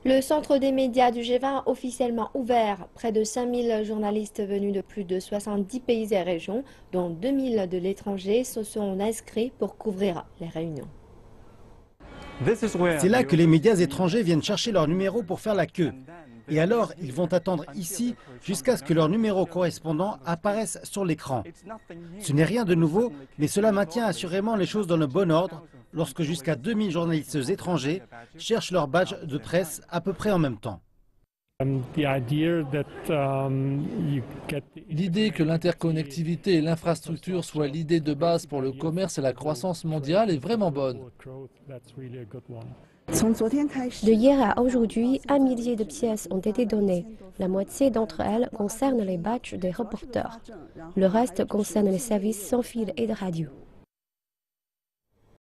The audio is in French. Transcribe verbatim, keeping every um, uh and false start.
Le centre des médias du G vingt officiellement ouvert. Près de cinq mille journalistes venus de plus de soixante-dix pays et régions, dont deux mille de l'étranger, se sont inscrits pour couvrir les réunions. C'est là que les médias étrangers viennent chercher leur numéro pour faire la queue. Et alors, ils vont attendre ici jusqu'à ce que leur numéro correspondant apparaisse sur l'écran. Ce n'est rien de nouveau, mais cela maintient assurément les choses dans le bon ordre lorsque jusqu'à deux mille journalistes étrangers cherchent leur badge de presse à peu près en même temps. L'idée que l'interconnectivité et l'infrastructure soient l'idée de base pour le commerce et la croissance mondiale est vraiment bonne. De hier à aujourd'hui, un millier de pièces ont été données. La moitié d'entre elles concernent les badges des reporters. Le reste concerne les services sans fil et de radio.